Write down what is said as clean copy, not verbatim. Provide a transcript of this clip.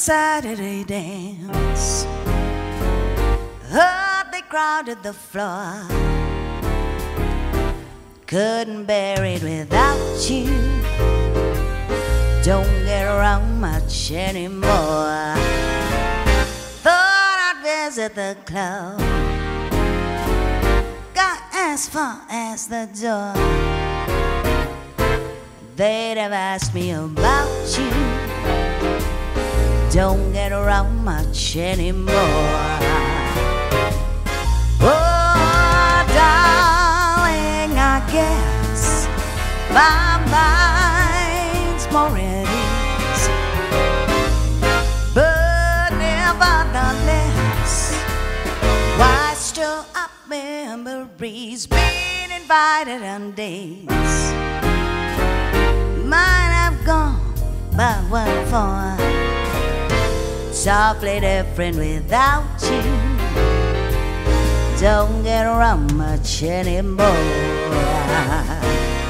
Saturday dance. Oh, they crowded the floor. Couldn't bear it without you. Don't get around much anymore. Thought I'd visit the club. Got as far as the door. They'd have asked me about you. Don't get around much anymore. Oh, darling, I guess my mind's more at ease. But nevertheless, why stir up memories? Being invited on dates might have gone, but what for? Softly different without you. Don't get around much anymore.